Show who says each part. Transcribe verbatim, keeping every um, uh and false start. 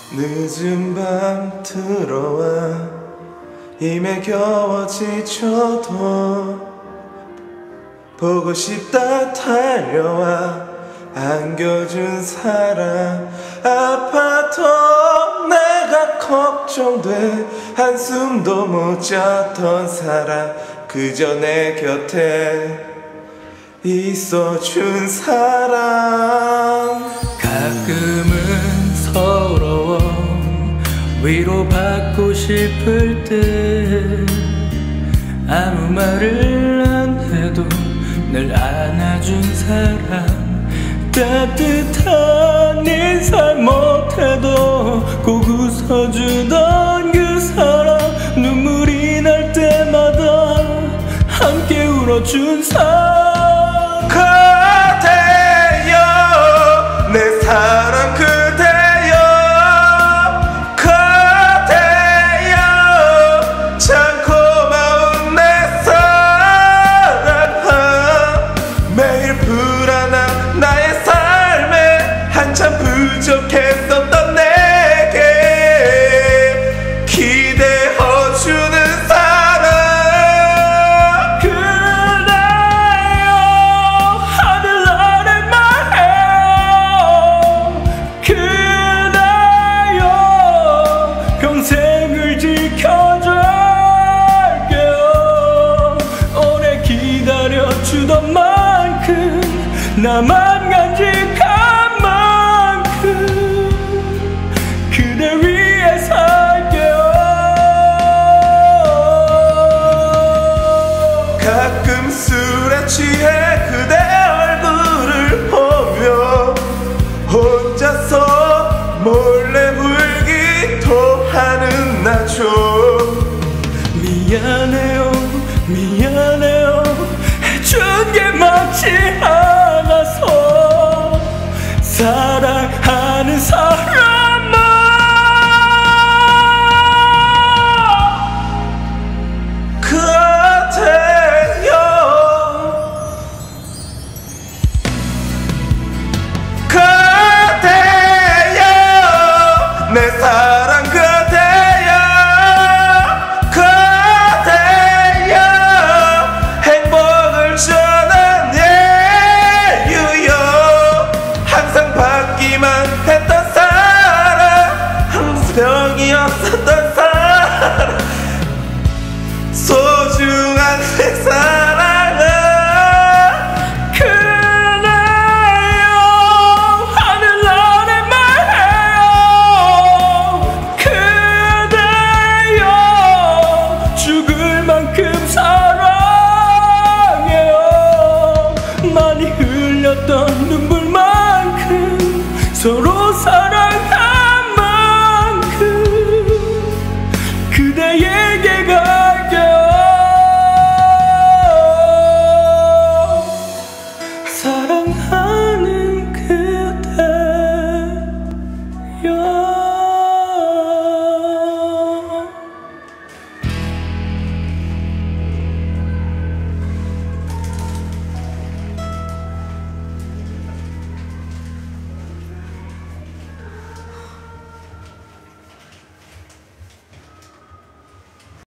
Speaker 1: 늦은 밤 들어와 힘에 겨워 지쳐도 보고 싶다 달려와 안겨준 사람 아파도 내가 걱정돼 한숨도 못 잤던 사람 그저 내 곁에 있어준 사람
Speaker 2: 가끔은 서러워 위로받고 싶을 때 아무 말을 안 해도 늘 안아준 사람 따뜻한 인사 못해도 꼭 웃어주던 그 사람 눈물이 날 때마다 함께 울어준 사람
Speaker 1: 그대여 내 사랑 그대여 그대여 참 고마운 내 사랑 매일 불안한 나의 삶에 한참 부족했었던 내게 기대어주는 사람
Speaker 2: 그대여 하늘 아래 말해요 그대여 평생을 지켜줄게요 오래 기다려주던 만큼 나만 간직한 만큼 그대 위해 살게요
Speaker 1: 가끔 술에 취해 그대 얼굴을 보며 혼자서 몰래 울기도 하는 나죠
Speaker 2: 미안해요 미안해요 해준 게 맞지 않아서 사랑하는 사람만
Speaker 1: 그대여 그대여 내 사랑 그대여 그대여 행복을 전한 예유여 항상 받기만 했던 사랑 항상 병이었어